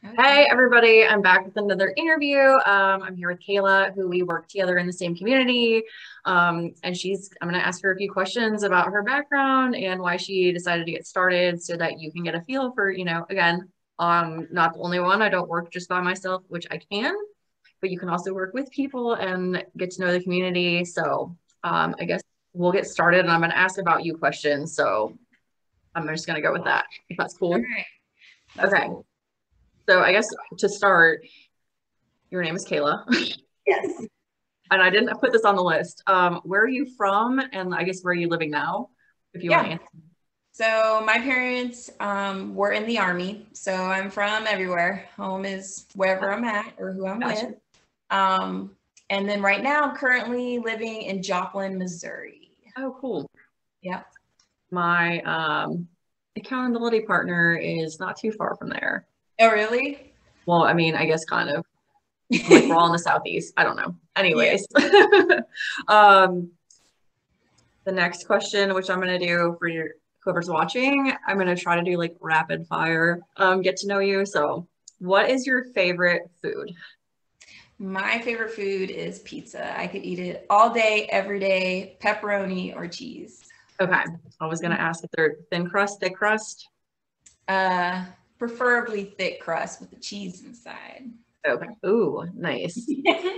Hey everybody, I'm back with another interview. I'm here with Kayla, who we work together in the same community. And I'm going to ask her a few questions about her background and why she decided to get started so that you can get a feel for, again, not the only one. I don't work just by myself, which I can, but you can also work with people and get to know the community. So I guess we'll get started and I'm going to ask about you questions. So I'm just going to go with that, if that's cool. All right. That's Okay. cool. So I guess to start, your name is Kayla. Yes. And I didn't put this on the list. Where are you from? And I guess where are you living now? If you want to Yeah. answer. So my parents were in the army, so I'm from everywhere. Home is wherever I'm at or who I'm Gotcha. with. Um, and then right now, I'm currently living in Joplin, Missouri. Oh, cool. Yep. My accountability partner is not too far from there. Oh, really? Well, I mean, I guess kind of. Like we're all in the southeast. I don't know. Yeah. Anyways. um, the next question, which I'm gonna do for whoever's watching, I'm gonna try to do like rapid fire, get to know you. So what is your favorite food? My favorite food is pizza. I could eat it all day, every day, pepperoni or cheese. Okay. I was gonna ask if they're thin crust, thick crust. Uh, Preferably thick crust with the cheese inside. Okay. Ooh, nice.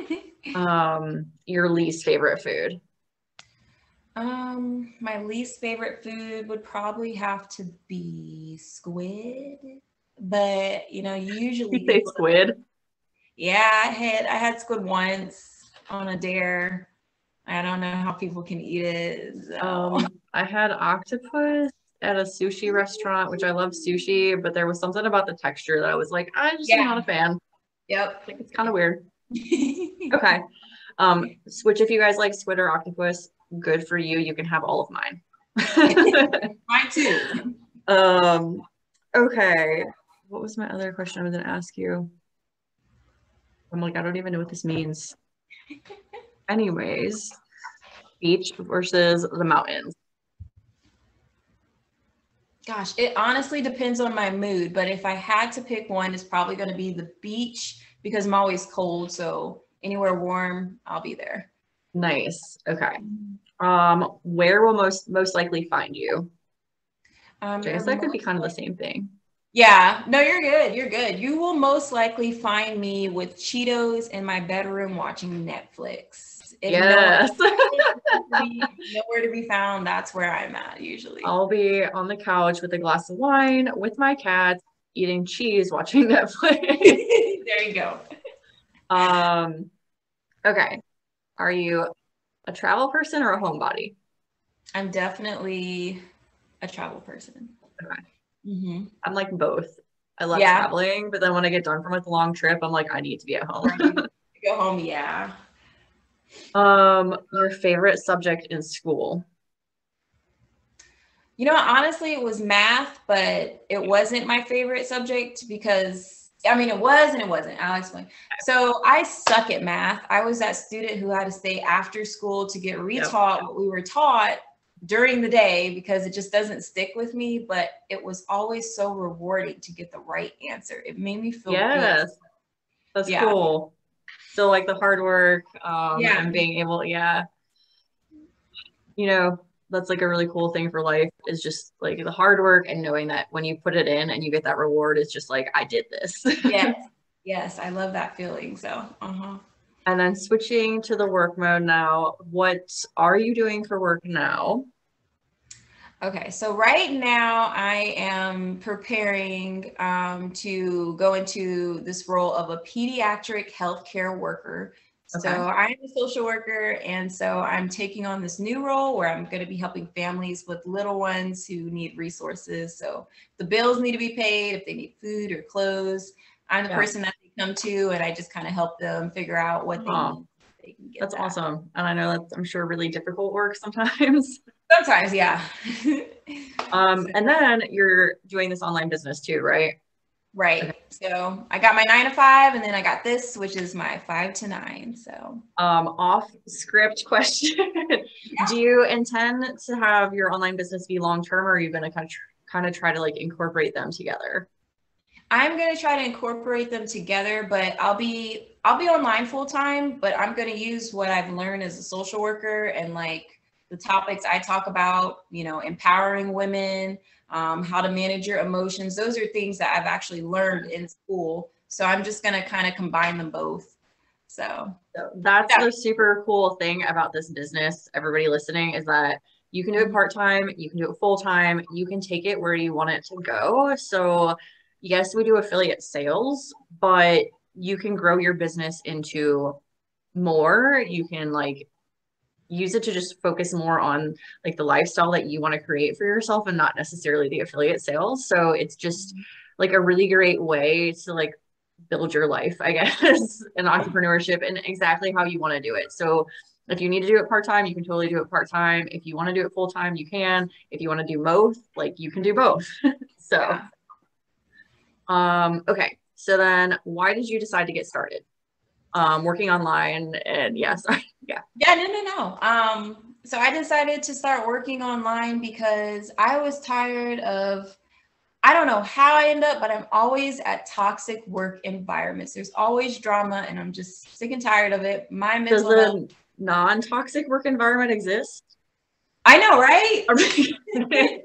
Your least favorite food? My least favorite food would probably have to be squid, but usually You say people. squid? Yeah, I had squid once on a dare. I don't know how people can eat it. So. I had octopus at a sushi restaurant, which I love sushi, but there was something about the texture that I was like, I just am Yeah. not a fan. Yep. Like it's kind of weird. Okay. Switch if you guys like squid or octopus, good for you. You can have all of mine. Mine too. Um, okay. What was my other question I was gonna ask you? I'm like, I don't even know what this means. Anyways, beach versus the mountains. Gosh, it honestly depends on my mood, but if I had to pick one, it's probably going to be the beach because I'm always cold. So anywhere warm, I'll be there. Nice. Okay. Where will most likely find you? I You're guess that could be most kind of the same thing. Yeah, no, you're good. You're good. You will most likely find me with Cheetos in my bedroom watching Netflix. If Yes. nowhere to be found, that's where I'm at usually. I'll be on the couch with a glass of wine with my cat, eating cheese, watching Netflix. There you go. Um, okay. Are you a travel person or a homebody? I'm definitely a travel person. Okay. Hmm. I'm like both. I love Yeah, traveling, but then when I get done from like a long trip, I'm like, I need to be at home. ready to go home. Yeah. Your favorite subject in school? Honestly, it was math, but it wasn't my favorite subject because, I mean, it was and it wasn't. I'll explain. So I suck at math. I was that student who had to stay after school to get Yep. retaught what we were taught during the day because it just doesn't stick with me. But it was always so rewarding to get the right answer. It made me feel good. Yes, that's Yeah. cool. So like the hard work, Yeah. and being able, yeah, you know, that's like a really cool thing for life is just like the hard work and knowing that when you put it in and you get that reward, it's just like, I did this. Yes. Yes. I love that feeling. So, uh-huh. And then switching to the work mode now, what are you doing for work now? Okay, so right now I am preparing to go into this role of a pediatric healthcare worker. So Okay. I'm a social worker, and so I'm taking on this new role where I'm going to be helping families with little ones who need resources. So the bills need to be paid, if they need food or clothes, I'm the Yeah. person that they come to, and I just kind of help them figure out what they Oh, need. So they can get that's that. awesome. And I know that's, I'm sure, really difficult work sometimes. Sometimes, yeah. And then you're doing this online business too, right? Okay. Right. So I got my 9 to 5, and then I got this, which is my 5 to 9. So Off script question. Do you intend to have your online business be long term, or are you going to kind of try to like incorporate them together? I'm going to try to incorporate them together, but I'll be online full time, but I'm going to use what I've learned as a social worker and like the topics I talk about, you know, empowering women, how to manage your emotions. Those are things that I've actually learned in school. So I'm just going to kind of combine them both. So that's Yeah. the super cool thing about this business, everybody listening, is that you can do it part-time, you can do it full-time, you can take it where you want it to go. So yes, we do affiliate sales, but you can grow your business into more. You can like use it to just focus more on like the lifestyle that you want to create for yourself and not necessarily the affiliate sales. So it's just like a really great way to like build your life, I guess, in entrepreneurship and exactly how you want to do it. So if you need to do it part-time, you can totally do it part-time. If you want to do it full-time, you can. If you want to do both, like you can do both. So, Yeah. Okay. So then why did you decide to get started? Working online and yeah, sorry. Yeah. Yeah, no. So I decided to start working online because I was tired of, I don't know how I end up, but I'm always at toxic work environments. There's always drama and I'm just sick and tired of it. My Does mental health. a non-toxic work environment exist? I know, right?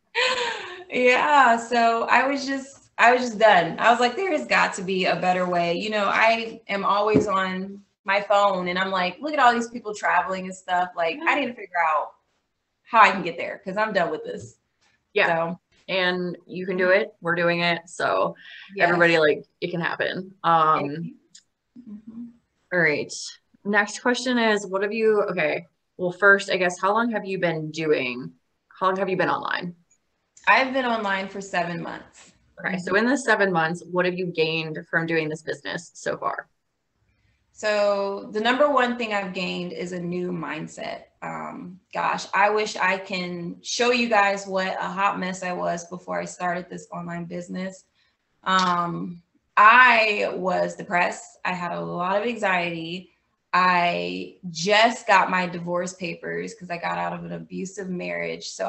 Yeah, so I was just done. I was like, there has got to be a better way. You know, I am always on my phone and I'm like, look at all these people traveling and stuff. Like, I need to figure out how I can get there because I'm done with this. Yeah. So, And you can do it. We're doing it. So everybody yes. like it can happen. Mhm. All right. Next question is what have you okay. Well, first, I guess how long have you been online? I've been online for 7 months. Okay, so Mhm. in the 7 months, what have you gained from doing this business so far? So the number one thing I've gained is a new mindset. Gosh, I wish I can show you guys what a hot mess I was before I started this online business. Um, I was depressed. I had a lot of anxiety. I just got my divorce papers because I got out of an abusive marriage. So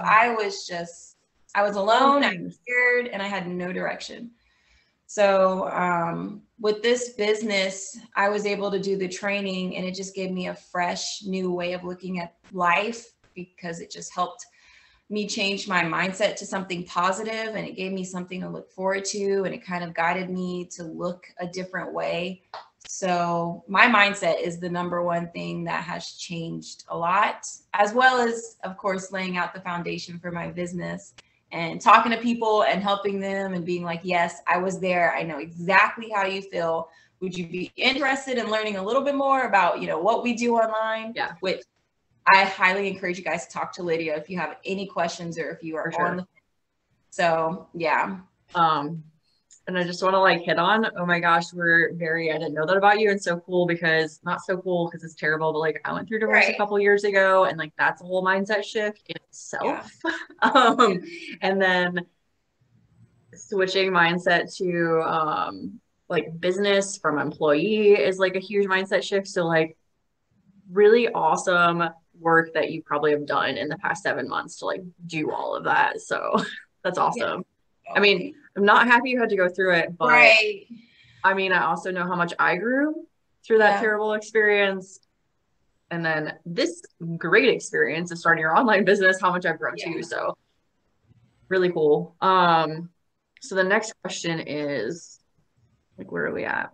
I was All the alone, I was things. scared, and I had no direction. So with this business, I was able to do the training and it just gave me a fresh new way of looking at life because it just helped me change my mindset to something positive and it gave me something to look forward to and it kind of guided me to look a different way. So my mindset is the number one thing that has changed a lot, as well as, of course, laying out the foundation for my business and talking to people and helping them and being like, yes, I was there. I know exactly how you feel. Would you be interested in learning a little bit more about, you know, what we do online? Yeah, Which I highly encourage you guys to talk to Lydia if you have any questions or if you for are on sure. the. So yeah. Um, and I just want to like hit on, oh my gosh, I didn't know that about you. And so cool because not so cool because it's terrible, but like I went through divorce a Right. couple years ago and like that's a whole mindset shift in itself. Yeah. Um, and then switching mindset to like business from employee is like a huge mindset shift. So like really awesome work that you probably have done in the past 7 months to like do all of that. So that's Yeah. awesome. I Oh, mean, I'm not happy you had to go through it, but right. I mean, I also know how much I grew through that Yeah. terrible experience. And then this great experience of starting your online business, how much I've grown too. Yeah. So really cool. So the next question is like, where are we at?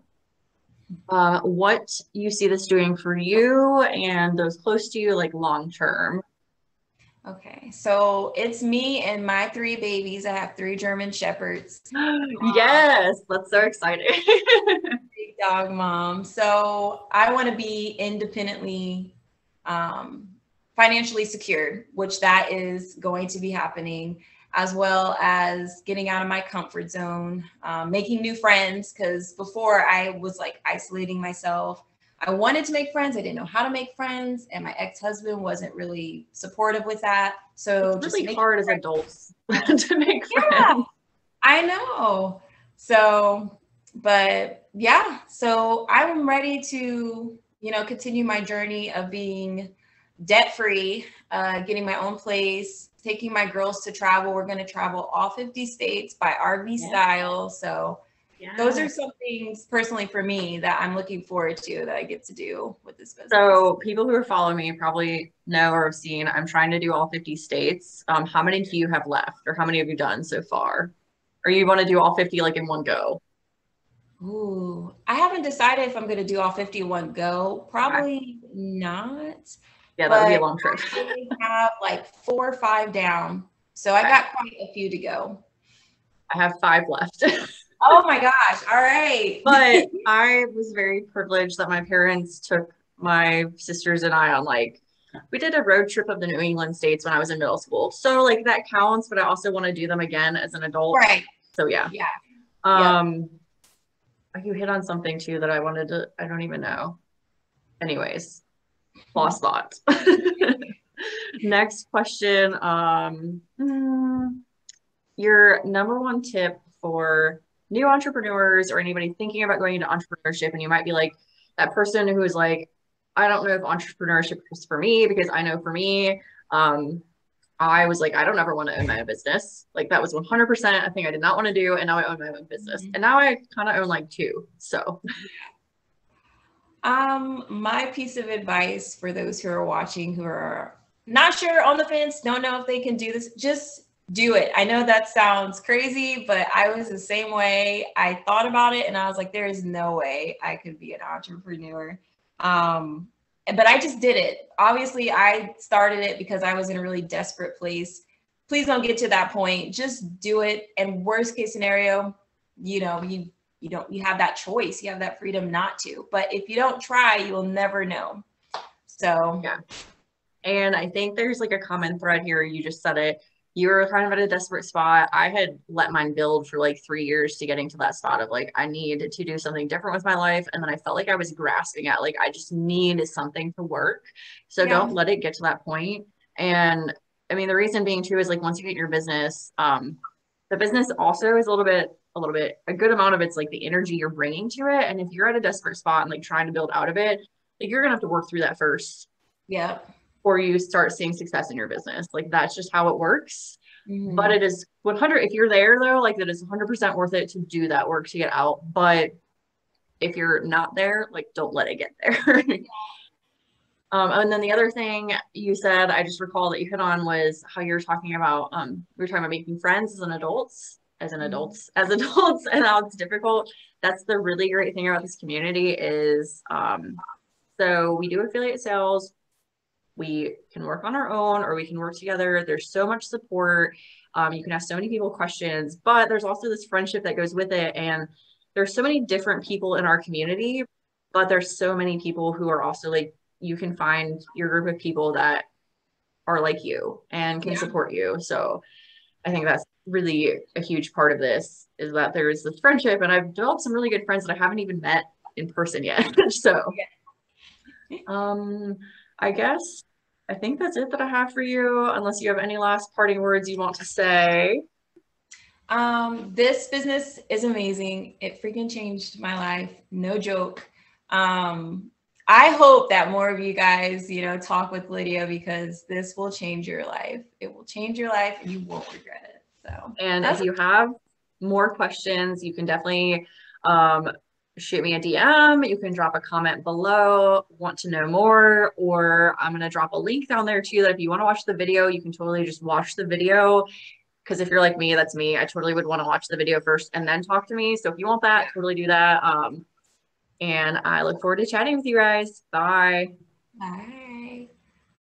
What you see this doing for you and those close to you, like long term. Okay. So it's me and my three babies. I have three German Shepherds. Yes, that's so exciting. Big dog mom. So I want to be independently um, financially secured, which that is going to be happening, as well as getting out of my comfort zone, making new friends. Because before I was like isolating myself. I wanted to make friends. I didn't know how to make friends. And my ex-husband wasn't really supportive with that. It's So just really making hard as friends. adults to make Yeah, friends. I know. So, but yeah, so I'm ready to, you know, continue my journey of being debt free, getting my own place, taking my girls to travel. We're going to travel all 50 states by RV Yeah. style. So, those are some things personally for me that I'm looking forward to that I get to do with this business. So people who are following me probably know or have seen, I'm trying to do all 50 states. How many do you have left, or how many have you done so far? Or you want to do all 50 like in one go? Ooh, I haven't decided if I'm going to do all 50 in one go. Probably not. Yeah, that would be a But long trip. I have like 4 or 5 down. So I got quite a few to go. I have 5 left. Oh my gosh. All right. But I was very privileged that my parents took my sisters and I on, like, we did a road trip of the New England states when I was in middle school. So like that counts, but I also want to do them again as an adult. Right. So yeah. Yeah. You hit on something too that I wanted to, I don't even know. Anyways, lost thought. Next question. Your number one tip for new entrepreneurs or anybody thinking about going into entrepreneurship, and you might be like that person who is like, I don't know if entrepreneurship is for me, because I know for me, I was like, I don't ever want to own my own business. Like that was 100% a thing I did not want to do. And now I own my own business. And now I kind of own like 2. So my piece of advice for those who are watching, who are not sure, on the fence, don't know if they can do this, just do it. I know that sounds crazy, but I was the same way. I thought about it and I was like, there is no way I could be an entrepreneur. But I just did it. Obviously, I started it because I was in a really desperate place. Please don't get to that point. Just do it. And worst case scenario, you have that choice. You have that freedom not to. But if you don't try, you will never know. So yeah. And I think there's like a common thread here. You just said it. You were kind of at a desperate spot. I had let mine build for like 3 years to getting to that spot of like, I need to do something different with my life. And then I felt like I was grasping at, like, I just need something to work. So don't let it get to that point. And I mean, the reason being too is like, once you get your business, the business also is a good amount of it's like the energy you're bringing to it. And if you're at a desperate spot and like trying to build out of it, like you're gonna have to work through that first. Yeah. Before you start seeing success in your business. Like that's just how it works. But it is 100, if you're there though, like that is 100% worth it to do that work to get out. But if you're not there, like don't let it get there. And then the other thing you said, I just recall that you hit on, was how you're talking about, we were talking about making friends as adults, and how it's difficult. That's the really great thing about this community is, so we do affiliate sales. We can work on our own or we can work together. There's so much support. You can ask so many people questions, but there's also this friendship that goes with it. And there's so many different people in our community, but there's so many people who are also like, you can find your group of people that are like you and can support you. So I think that's really a huge part of this, is that there is this friendship, and I've developed some really good friends that I haven't even met in person yet. So, I think that's it that I have for you, unless you have any last parting words you want to say. This business is amazing. It freaking changed my life. No joke. I hope that more of you guys, talk with Lydia, because this will change your life. It will change your life and you won't regret it. So, and if you have more questions, you can definitely, shoot me a DM. You can drop a comment below, want to know more, or I'm going to drop a link down there too, that if you want to watch the video, you can totally just watch the video. Because if you're like me, that's me. I totally would want to watch the video first and then talk to me. So if you want that, totally do that. And I look forward to chatting with you guys. Bye. Bye.